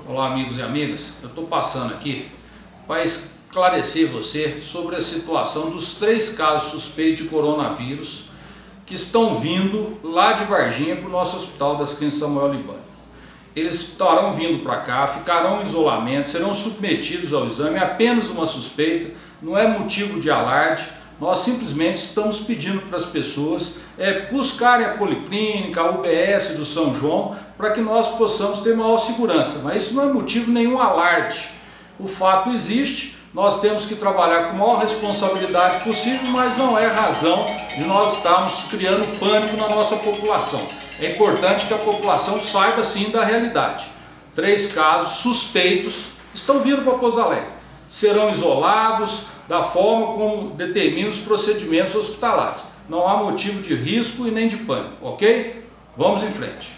Olá, amigos e amigas, eu estou passando aqui para esclarecer você sobre a situação dos 3 casos suspeitos de coronavírus que estão vindo lá de Varginha para o nosso Hospital das Clínicas Samuel Libânio. Eles estarão vindo para cá, ficarão em isolamento, serão submetidos ao exame, é apenas uma suspeita, não é motivo de alarde. Nós simplesmente estamos pedindo para as pessoas buscarem a Policlínica, a UBS do São João, para que nós possamos ter maior segurança. Mas isso não é motivo nenhum alarde. O fato existe, nós temos que trabalhar com a maior responsabilidade possível, mas não é razão de nós estarmos criando pânico na nossa população. É importante que a população saiba sim da realidade. 3 casos suspeitos estão vindo para Pouso Alegre. Serão isolados da forma como determinam os procedimentos hospitalares. Não há motivo de risco e nem de pânico, ok? Vamos em frente.